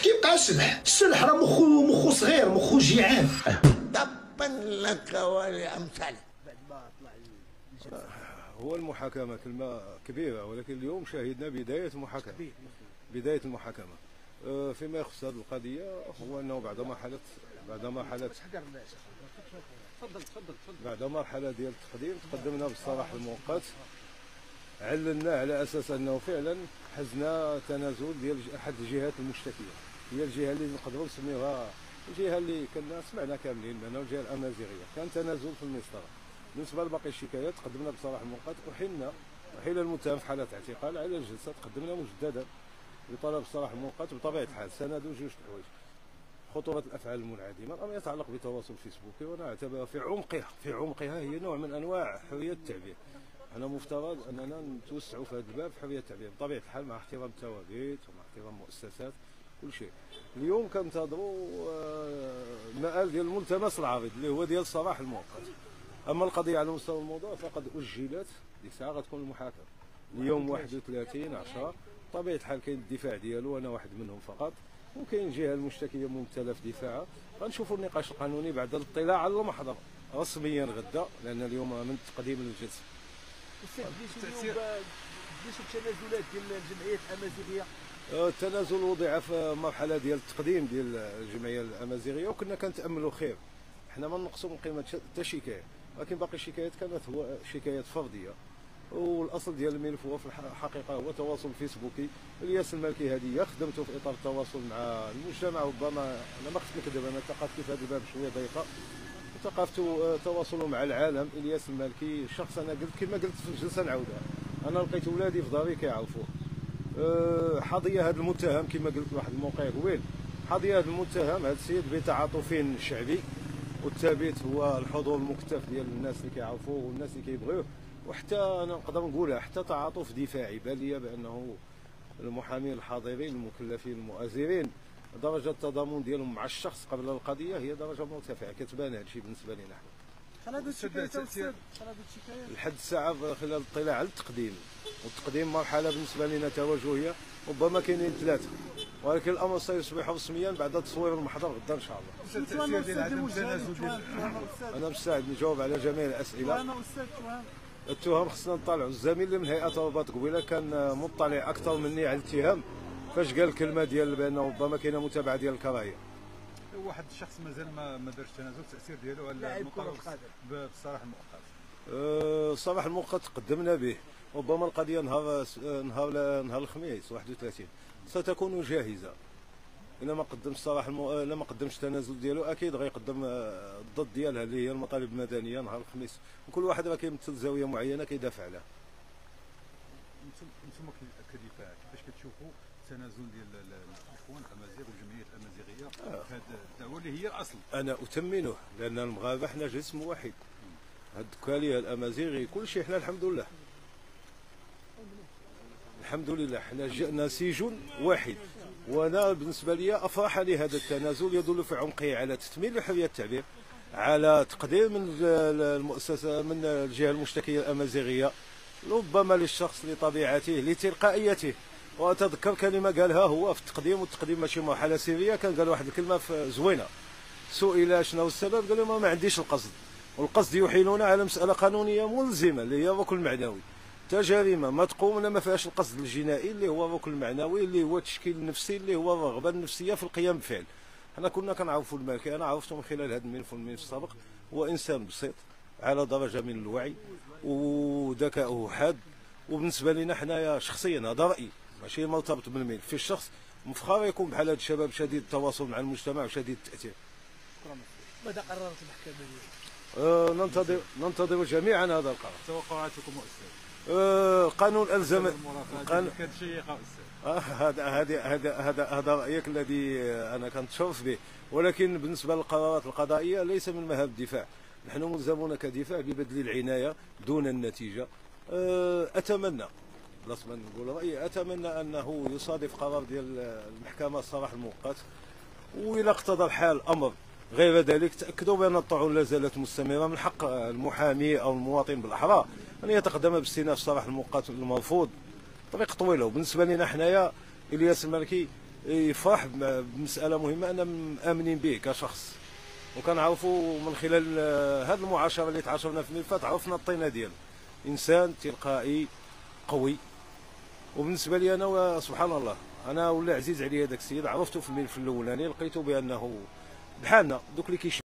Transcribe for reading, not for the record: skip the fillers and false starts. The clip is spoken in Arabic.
كيبقى شبح. الشلح راه مخو صغير، مخو جيعان. تبا لك ولأمثالك. هو المحاكمة كلمة كبيرة، ولكن اليوم شاهدنا بداية محاكمة. بداية المحاكمة فيما يخص هذه القضية هو أنه بعد مرحلة ديال التقديم تقدمنا بالصلاح المؤقت، علنا على أساس أنه فعلا حزنا تنازل ديال أحد الجهات المشتكية، هي الجهة اللي نقدروا نسميوها الجهة اللي كنا سمعنا كاملين بأنه الجهة الأمازيغية، كان تنازل في المسطرة. بالنسبة لباقي الشكايات قدمنا بصلاح المؤقت، وحين المتهم في حالة اعتقال على الجلسة تقدمنا مجددا بطلب الصلاح المؤقت. بطبيعة الحال سندوا جوج الحوايج: خطورة الأفعال المنعدمة، الأمر يتعلق بالتواصل الفيسبوكي، وأنا أعتبرها في عمقها هي نوع من أنواع حرية التعبير. أنا مفترض أننا نتوسعوا في هذا الباب في حرية التعبير بطبيعة الحال، مع احترام الثوابت ومع احترام المؤسسات كل شيء. اليوم كنتظروا المآل ديال الملتمس العريض اللي هو ديال الصلاح المؤقت. أما القضية على مستوى الموضوع فقد أجلت، ديك الساعة غتكون المحاكمة اليوم 31/10. بطبيعة الحال كاين الدفاع ديالو، أنا واحد منهم فقط، وكاين الجهة المشتكية ممثلة في دفاعها. غنشوفوا النقاش القانوني بعد الاطلاع على المحضر رسميا غدا، لأن اليوم من تقديم الجلسة. ديشوا التنازلات ديال الجمعيات الامازيغيه. التنازل وضع في مرحله ديال التقديم ديال الجمعيه الامازيغيه، وكنا كنتاملوا خير. حنا ما نقصوا من قيمه حتى شكايه، ولكن باقي الشكايات كانت هو شكايات فرديه، والاصل ديال الملف هو في الحقيقه هو التواصل الفيسبوكي. الياس المالكي هذه خدمته في اطار التواصل مع المجتمع. ربما انا ما خفت نكذب، انا ثقافتي في هذا الباب شويه ضيقه، ثقافته تواصله مع العالم. الياس المالكي شخص انا قلت كما قلت في الجلسه نعاودها، انا لقيت ولادي في داري كيعرفوه. حظيه هذا المتهم كما قلت واحد الموقع قويل، حظيه هذا المتهم هذا السيد بتعاطف شعبي، والثابت هو الحضور المكتف ديال الناس اللي كيعرفوه والناس اللي كيبغيوه، وحتى انا نقدر نقولها حتى تعاطف دفاعي. بان لي بانه المحامين الحاضرين المكلفين المؤازرين درجه التضامن ديالهم مع الشخص قبل القضيه هي درجه مرتفعه، كتبان هذا الشيء بالنسبه لنا حنا. شحال هذه الشكايات لحد الساعه خلال الاطلاع على التقديم، والتقديم مرحله بالنسبه لنا توجهيه، ربما كاينين ثلاثه، ولكن الامر سيصبح رسميا بعد تصوير المحضر غدا ان شاء الله. انا مستعد نجاوب على جميع الاسئله. التهم خصنا نطالعوا. الزميل اللي من هيئه الرباط قبيله كان مطلع اكثر مني على الاتهام، فاش قال الكلمه ديال بانه ربما كاينه متابعه ديال الكراهيه. واحد الشخص مازال ما دارش تنازل، التاثير ديالو على المطالب بالصلاح المؤقت. الصلاح المؤقت قدمنا به، ربما القضيه نهار الخميس 31 ستكون جاهزه. الا ما قدمش الصلاح الا ما قدمش التنازل ديالو اكيد غيقدم الضد ديالها اللي هي المطالب المدنيه نهار الخميس، وكل واحد راه كيمثل زاويه معينه كيدافع عليها. انتم كدفاع كيفاش كتشوفوا التنازل ديال الاخوان الامازيغ والجمعيات الامازيغيه في هذه الدعوه اللي هي الاصل؟ انا اثمنه، لان المغاربه حنا جسم واحد، هاد الدكاليه الامازيغي كل شيء حنا الحمد لله حنا نسيج واحد. وانا بالنسبه لي افرحني هذا التنازل، يدل في عمقه على تثمين حريه التعبير، على تقدير من المؤسسه من الجهه المشتكيه الامازيغيه ربما للشخص لطبيعته لتلقائيته. واتذكر كلمه قالها هو في التقديم، والتقديم ماشي مرحله سريه، كان قال واحد الكلمه زوينه، سئل شنو السبب قال ما عنديش القصد، والقصد يحيلنا على مساله قانونيه ملزمه اللي هي الركن المعنوي. جريمه ما تقوم ما فيهاش القصد الجنائي اللي هو الركن المعنوي اللي هو التشكيل النفسي اللي هو الرغبه النفسيه في القيام بفعل. حنا كنا كنعرفوا المالكي، انا عرفته من خلال هذا الملف والملف السابق، هو انسان بسيط على درجه من الوعي وذكاؤه حاد. وبالنسبه لنا حنايا شخصيا هذا رايي ماشي مرتبط بالملف، في الشخص مفخر يكون بحال هذا الشباب شديد التواصل مع المجتمع وشديد التاثير. ماذا قررت المحكمه؟ ننتظر جميعا هذا القرار. توقعاتكم استاذ؟ قانون الزم كانت شيقه استاذ. هذا رايك الذي انا كنتشرف به، ولكن بالنسبه للقرارات القضائيه ليس من مهام الدفاع. نحن ملزمون كدفاع ببذل العنايه دون النتيجه. اتمنى لازم نقول رايي، اتمنى انه يصادف قرار ديال المحكمه الصلاح المؤقت، والى اقتضى الحال الامر غير ذلك تاكدوا بان الطعون لا زالت مستمره. من حق المحامي او المواطن بالاحرى ان يتقدم باستئناف الصلاح المؤقت المرفوض. طريق طويله، وبالنسبه لنا حنايا الياس المالكي يفرح بمساله مهمه انا مامنين به كشخص، وكنعرفوا من خلال هذه المعاشره اللي تعاشرنا في الملفات عرفنا الطينه ديالو، انسان تلقائي قوي. وبالنسبه لي انا سبحان الله انا ولا عزيز عليا هذاك السيد، عرفته في الملف الاولاني لقيته بانه بحالنا دوك اللي